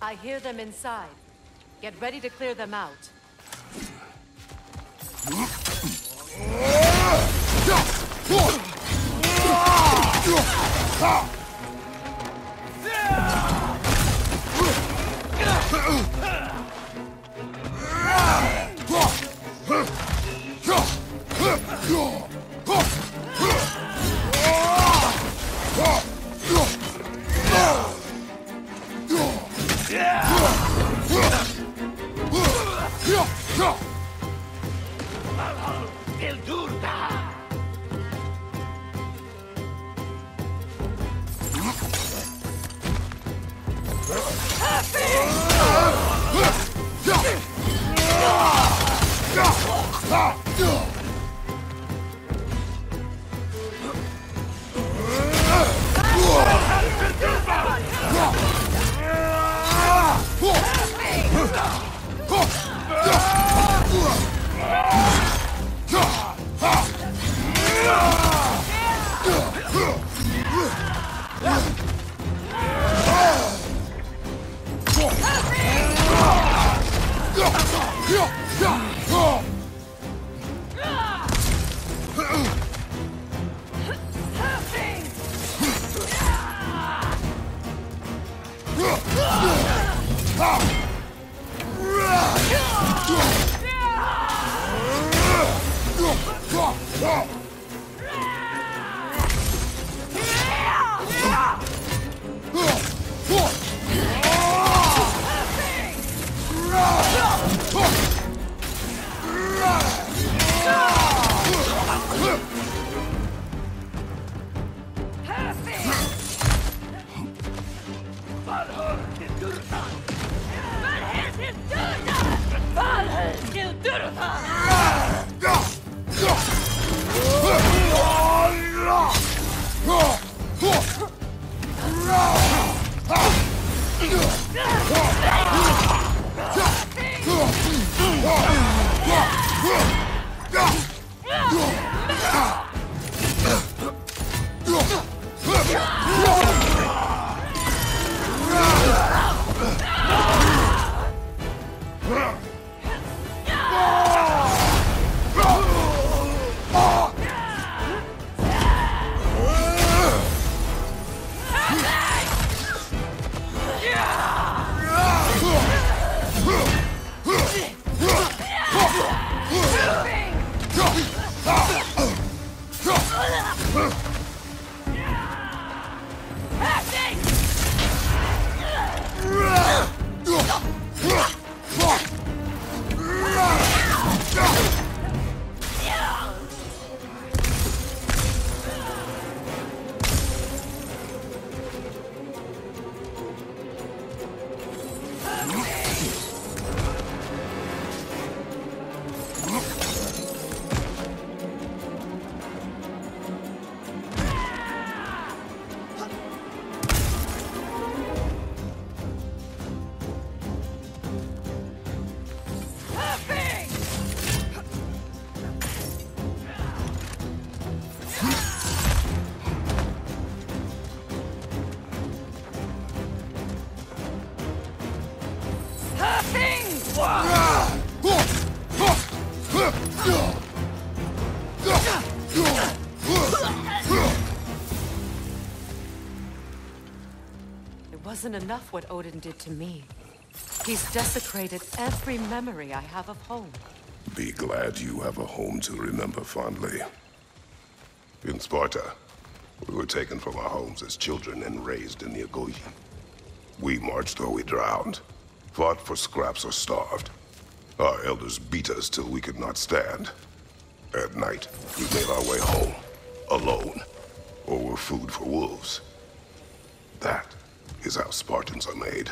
I hear them inside. Get ready to clear them out. Wasn't enough what Odin did to me. He's desecrated every memory I have of home. Be glad you have a home to remember fondly. In Sparta, we were taken from our homes as children and raised in the Agoge. We marched or we drowned, fought for scraps or starved. Our elders beat us till we could not stand. At night, we made our way home, alone, or were food for wolves. That is how Spartans are made.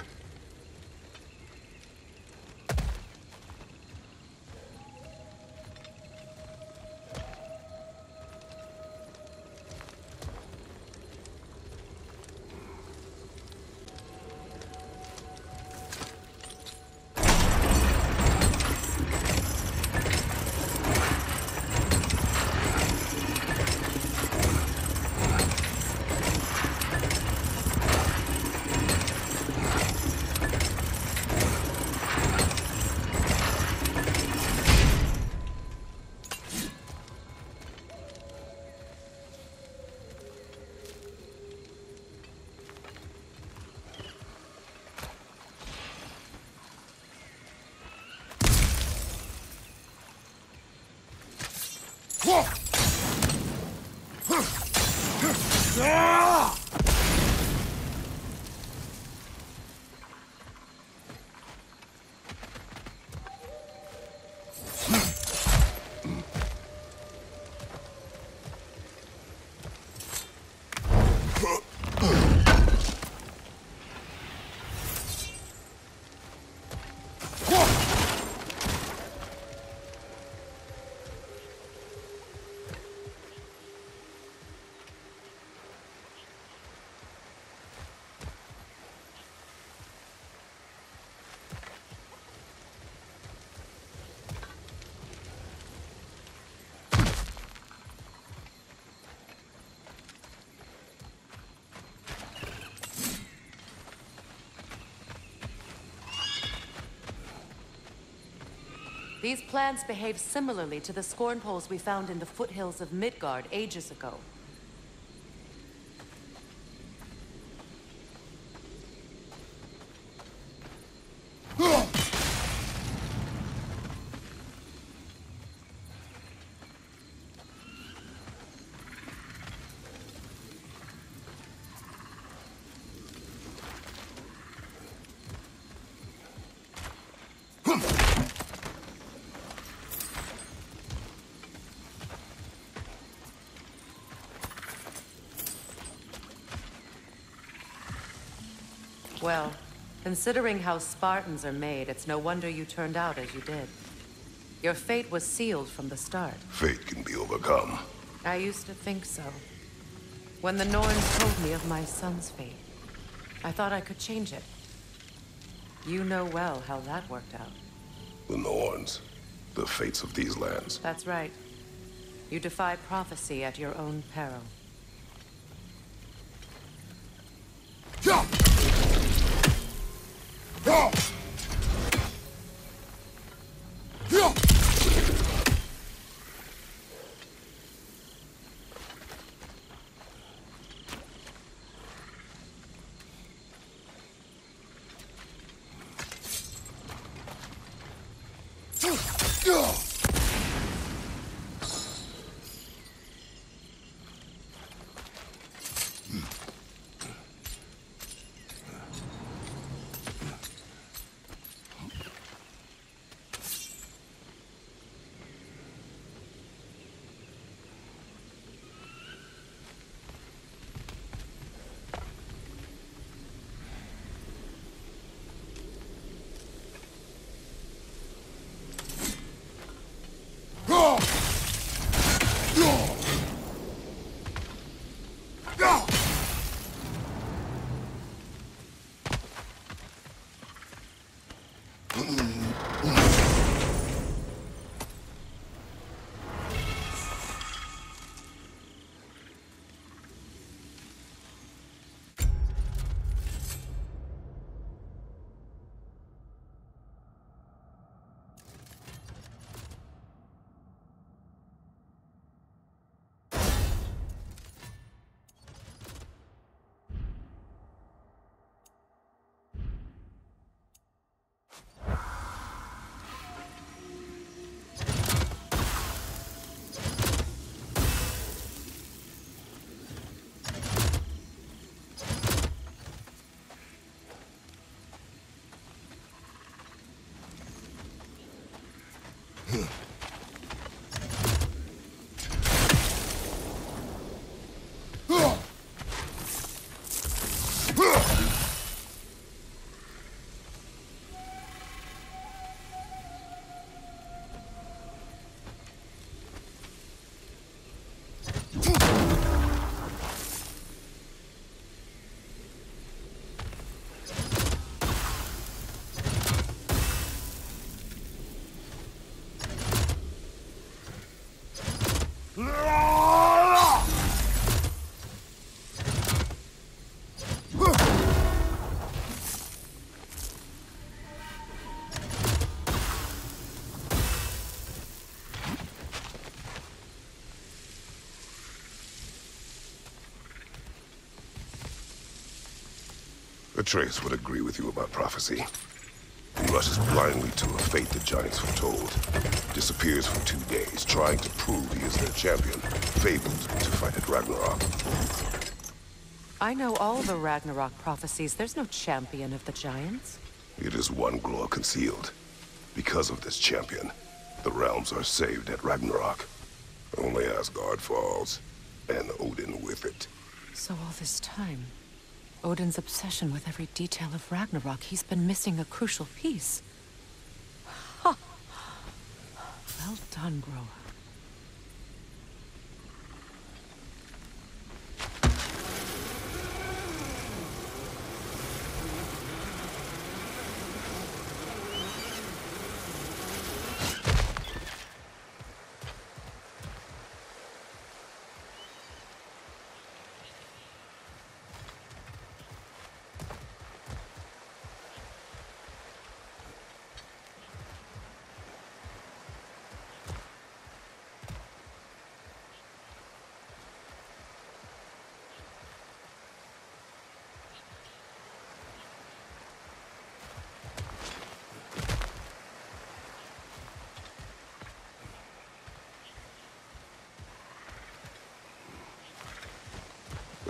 These plants behave similarly to the scorn poles we found in the foothills of Midgard ages ago. Well, considering how Spartans are made, it's no wonder you turned out as you did. Your fate was sealed from the start. Fate can be overcome. I used to think so. When the Norns told me of my son's fate, I thought I could change it. You know well how that worked out. The Norns. The fates of these lands. That's right. You defy prophecy at your own peril. Atreus would agree with you about prophecy. He rushes blindly to a fate the giants foretold. Disappears for 2 days, trying to prove he is their champion. Fabled to fight at Ragnarok. I know all the Ragnarok prophecies. There's no champion of the giants. It is one glow concealed. Because of this champion, the realms are saved at Ragnarok. Only Asgard falls, and Odin with it. So all this time, Odin's obsession with every detail of Ragnarok, he's been missing a crucial piece. Ha! Well done, Brok.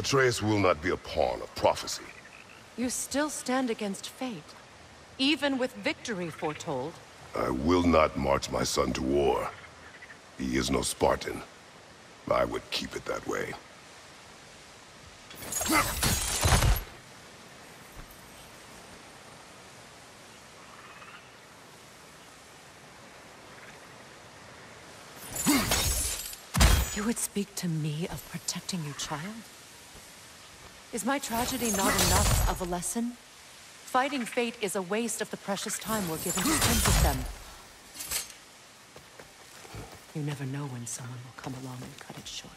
Atreus will not be a pawn of prophecy. You still stand against fate, even with victory foretold. I will not march my son to war. He is no Spartan. I would keep it that way. You would speak to me of protecting your child? Is my tragedy not enough of a lesson? Fighting fate is a waste of the precious time we're given to spend with them. You never know when someone will come along and cut it short.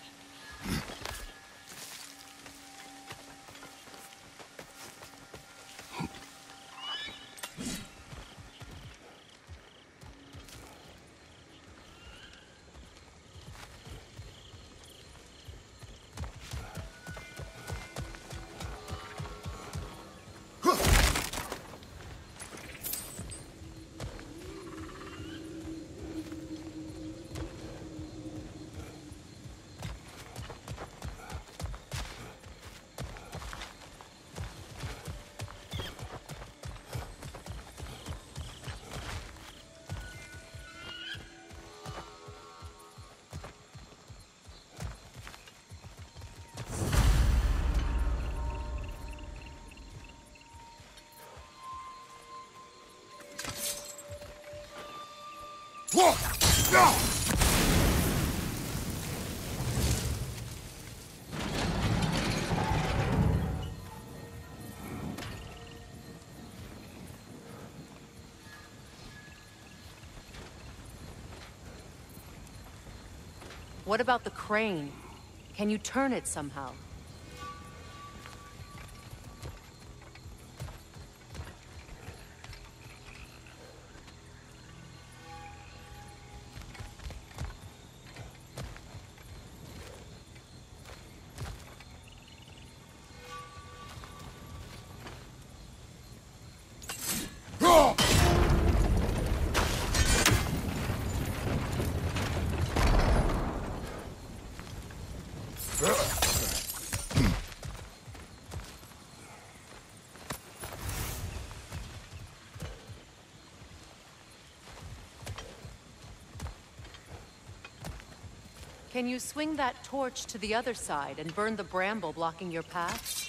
What about the crane? Can you turn it somehow? Can you swing that torch to the other side and burn the bramble blocking your path?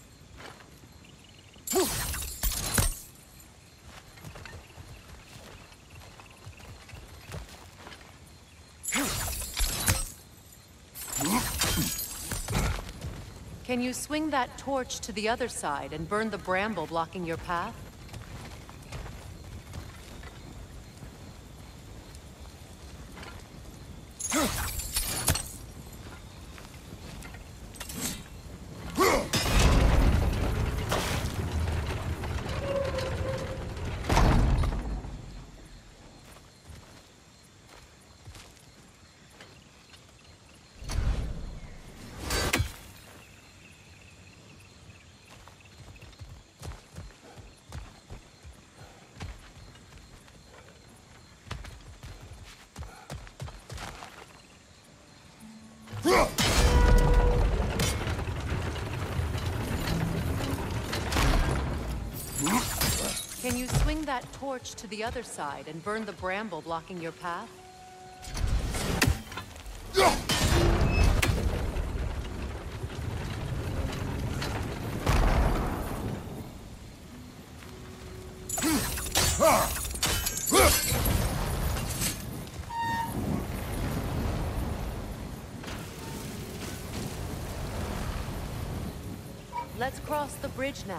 Can you swing that torch to the other side and burn the bramble blocking your path? Can you swing that torch to the other side and burn the bramble blocking your path? Let's cross the bridge now.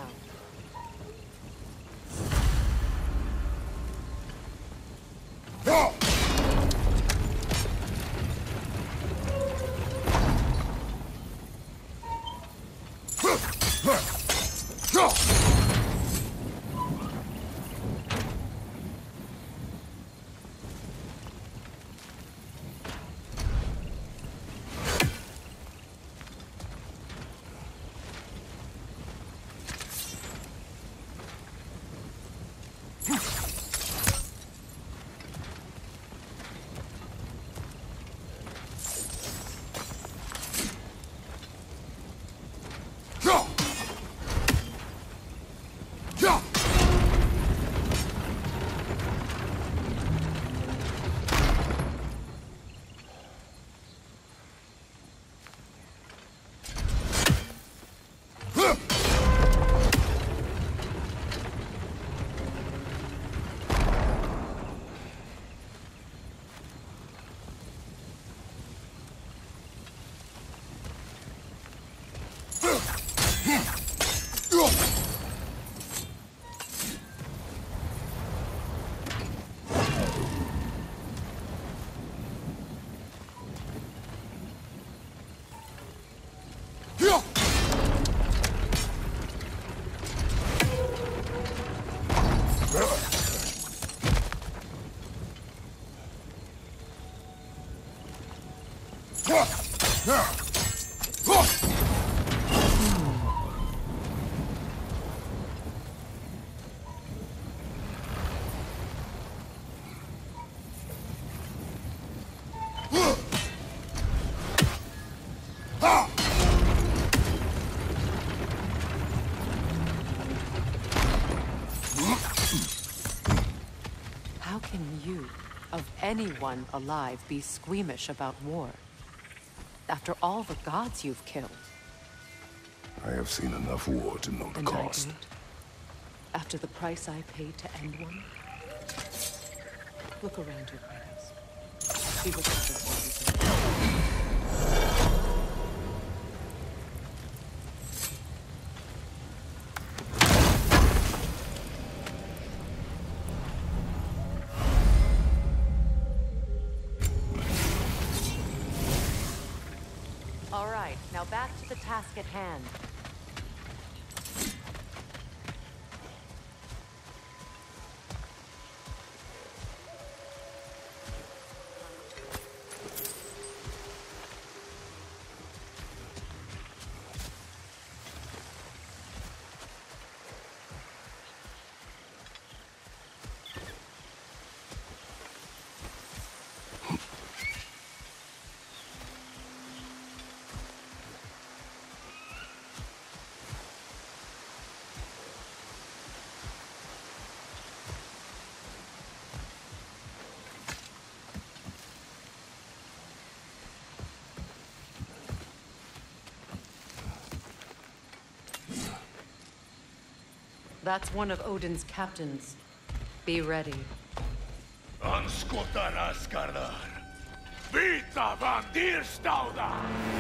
How can you, of anyone alive, be squeamish about war? After all the gods you've killed. I have seen enough war to know the And cost. I don't? After the price I paid to end one? Look around you, Kratos. See what others can do. All right, now back to the task at hand. That's one of Odin's captains. Be ready. Anskotar askardar. Vita van dyrstauda!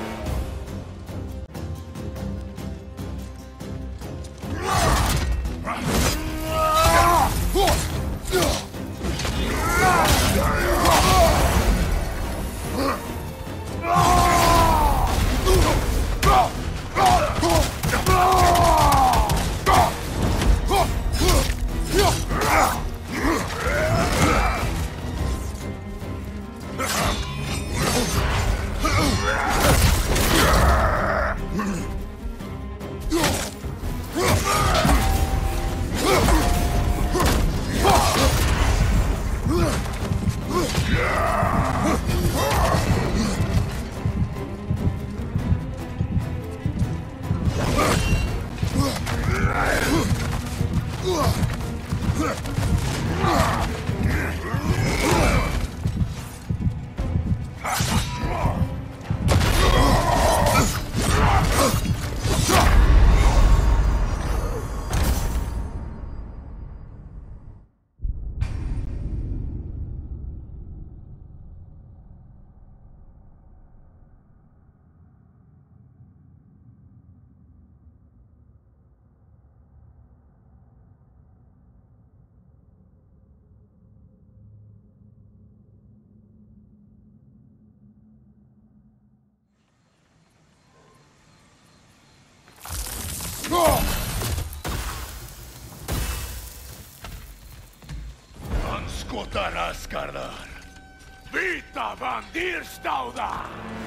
Anskotar askardar. Vita van dyrstauda!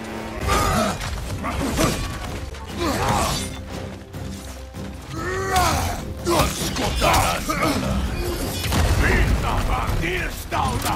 Anskotar askardar. Vita van dyrstauda!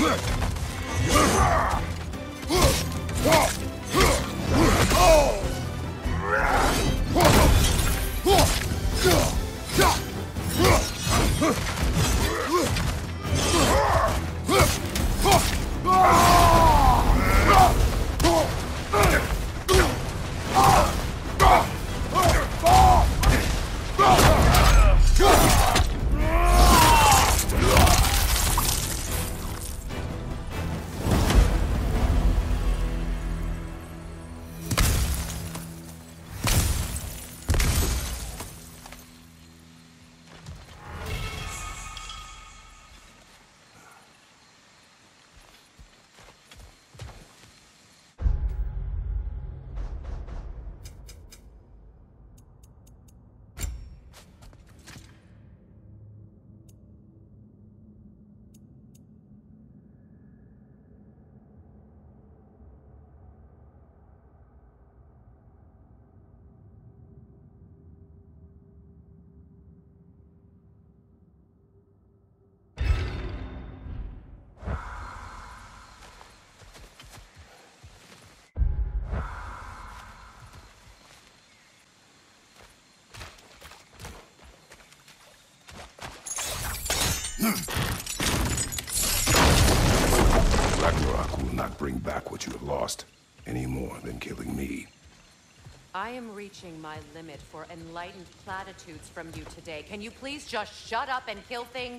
Ragnarok will not bring back what you have lost, any more than killing me. I am reaching my limit for enlightened platitudes from you today. Can you please just shut up and kill things?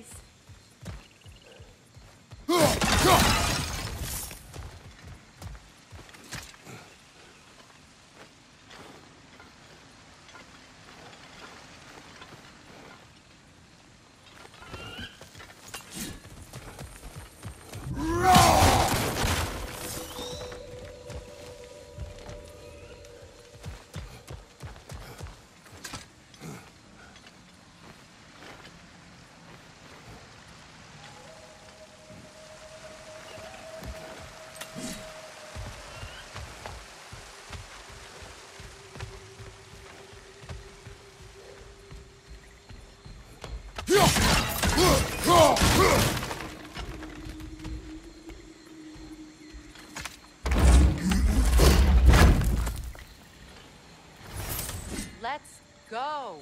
Let's go!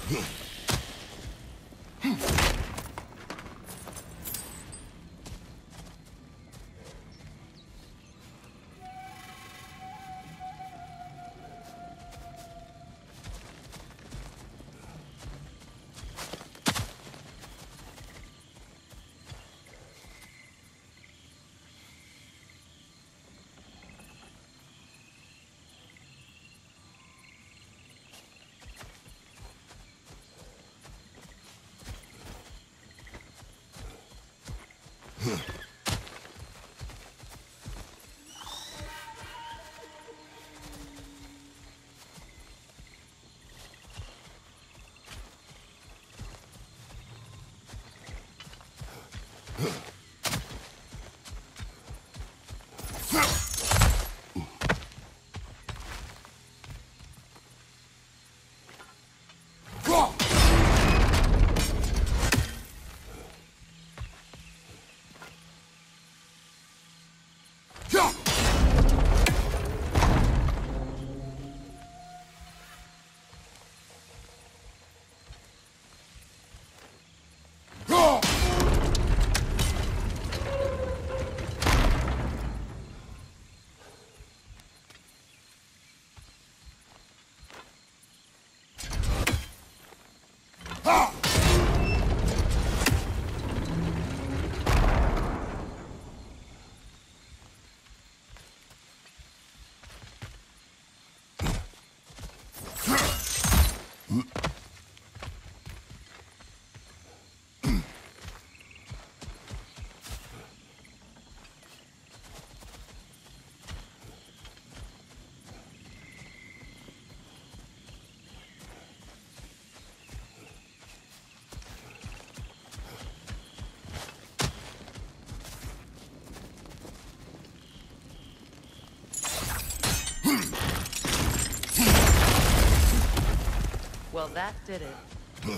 Well, that did it.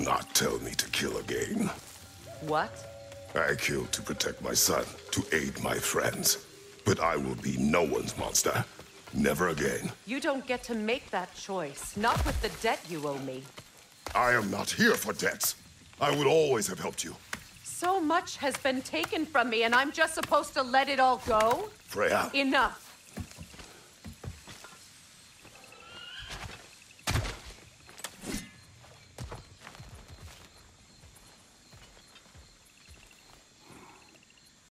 not tell me to kill again. What? I killed to protect my son, to aid my friends. But I will be no one's monster. Never again. You don't get to make that choice. Not with the debt you owe me. I am not here for debts. I would always have helped you. So much has been taken from me, and I'm just supposed to let it all go? Freya. Enough.